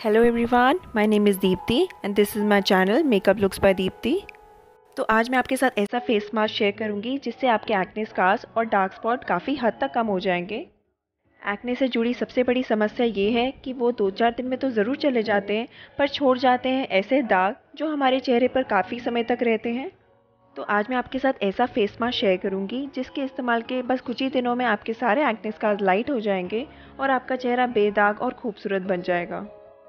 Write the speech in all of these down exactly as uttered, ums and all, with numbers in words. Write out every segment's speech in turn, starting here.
Hello everyone, my name is Dipti and this is my channel makeup looks by Dipti. तो आज मैं आपके साथ ऐसा फेस मास्क शेयर करूंगी जिससे आपके एक्ने स्कार्स और डार्क स्पॉट काफ़ी हद तक कम हो जाएंगे। एक्ने से जुड़ी सबसे बड़ी समस्या ये है कि वो दो चार दिन में तो ज़रूर चले जाते हैं, पर छोड़ जाते हैं ऐसे दाग जो हमारे चेहरे पर काफ़ी समय तक रहते हैं। तो आज मैं आपके साथ ऐसा फेस मास्क शेयर करूंगी जिसके इस्तेमाल के बस कुछ ही दिनों में आपके सारे एक्ने स्कार्स लाइट हो जाएंगे और आपका चेहरा बेदाग और खूबसूरत बन जाएगा।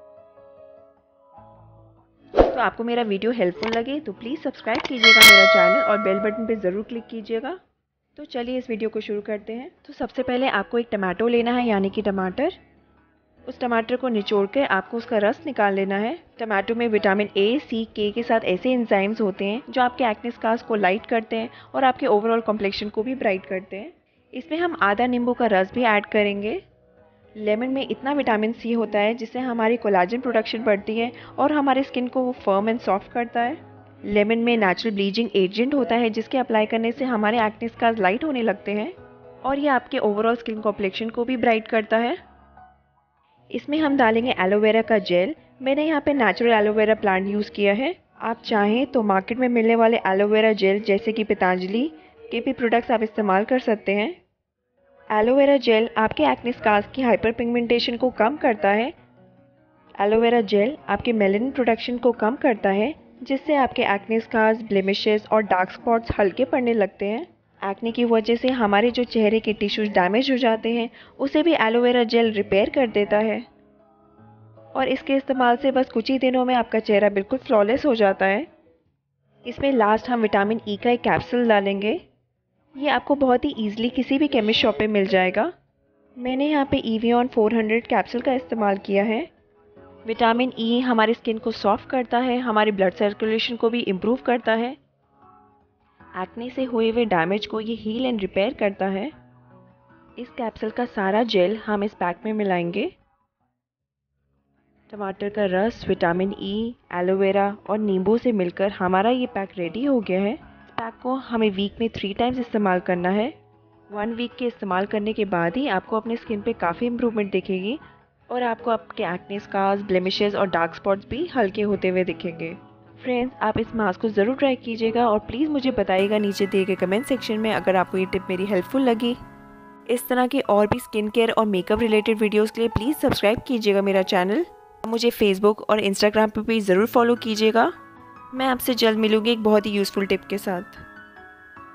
तो आपको मेरा वीडियो हेल्पफुल लगे तो प्लीज़ सब्सक्राइब कीजिएगा मेरा चैनल और बेल बटन पे ज़रूर क्लिक कीजिएगा। तो चलिए इस वीडियो को शुरू करते हैं। तो सबसे पहले आपको एक टमाटो लेना है, यानी कि टमाटर। उस टमाटर को निचोड़ कर आपको उसका रस निकाल लेना है। टमाटो में विटामिन ए, सी, के के साथ ऐसे एंजाइम्स होते हैं जो आपके एक्ने स्कार्स को लाइट करते हैं और आपके ओवरऑल कॉम्प्लेक्शन को भी ब्राइट करते हैं। इसमें हम आधा नींबू का रस भी ऐड करेंगे। लेमन में इतना विटामिन सी होता है जिससे हमारी कोलाजन प्रोडक्शन बढ़ती है और हमारे स्किन को वो फर्म एंड सॉफ्ट करता है। लेमन में नेचुरल ब्लीचिंग एजेंट होता है जिसके अप्लाई करने से हमारे एक्ने स्कार्स लाइट होने लगते हैं और ये आपके ओवरऑल स्किन कॉम्प्लेक्शन को भी ब्राइट करता है। इसमें हम डालेंगे एलोवेरा का जेल। मैंने यहाँ पे नेचुरल एलोवेरा प्लांट यूज़ किया है। आप चाहें तो मार्केट में मिलने वाले एलोवेरा जेल जैसे कि पतंजलि के भी प्रोडक्ट्स आप इस्तेमाल कर सकते हैं। एलोवेरा जेल आपके एक्ने स्कार्स की हाइपर पिगमेंटेशन को कम करता है। एलोवेरा जेल आपके मेलानिन प्रोडक्शन को कम करता है जिससे आपके एक्ने स्कार्स, ब्लेमिशेस और डार्क स्पॉट्स हल्के पड़ने लगते हैं। एक्ने की वजह से हमारे जो चेहरे के टिश्यूज डैमेज हो जाते हैं उसे भी एलोवेरा जेल रिपेयर कर देता है और इसके इस्तेमाल से बस कुछ ही दिनों में आपका चेहरा बिल्कुल फ्लॉलेस हो जाता है। इसमें लास्ट हम विटामिन ई का एक कैप्सूल डालेंगे। ये आपको बहुत ही ईजिली किसी भी केमिस्ट शॉप पे मिल जाएगा। मैंने यहाँ पे एवियन फोर हंड्रेड कैप्सूल का इस्तेमाल किया है। विटामिन ई हमारी स्किन को सॉफ्ट करता है, हमारी ब्लड सर्कुलेशन को भी इम्प्रूव करता है। एक्ने से हुए हुए डैमेज को ये हील एंड रिपेयर करता है। इस कैप्सूल का सारा जेल हम इस पैक में मिलाएंगे। टमाटर का रस, विटामिन ई, एलोवेरा और नींबू से मिलकर हमारा ये पैक रेडी हो गया है। पैक को हमें वीक में थ्री टाइम्स इस्तेमाल करना है। वन वीक के इस्तेमाल करने के बाद ही आपको अपने स्किन पे काफ़ी इम्प्रूवमेंट दिखेगी और आपको आपके एक्ने स्कार्स, ब्लेमिशेस और डार्क स्पॉट्स भी हल्के होते हुए दिखेंगे। फ्रेंड्स, आप इस मास्क को ज़रूर ट्राई कीजिएगा और प्लीज़ मुझे बताइएगा नीचे दिए गए कमेंट सेक्शन में अगर आपको ये टिप मेरी हेल्पफुल लगी। इस तरह की और भी स्किन केयर और मेकअप रिलेटेड वीडियोज़ के लिए प्लीज़ सब्सक्राइब कीजिएगा मेरा चैनल। मुझे फेसबुक और इंस्टाग्राम पर भी ज़रूर फॉलो कीजिएगा। मैं आपसे जल्द मिलूँगी एक बहुत ही यूज़फुल टिप के साथ।